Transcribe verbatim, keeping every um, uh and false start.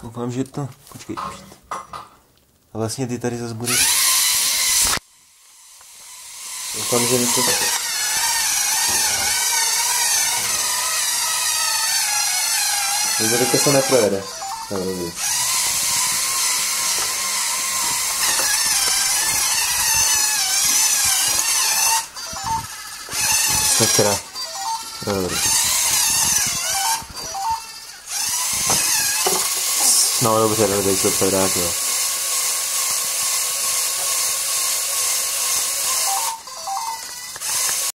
Doufám, že to... Počkej. A vlastně ty tady zase budeš... Doufám, že mi to... To se neprojede. Dobře. Sakra. Dobře. No dobře, dobře, to převrátil.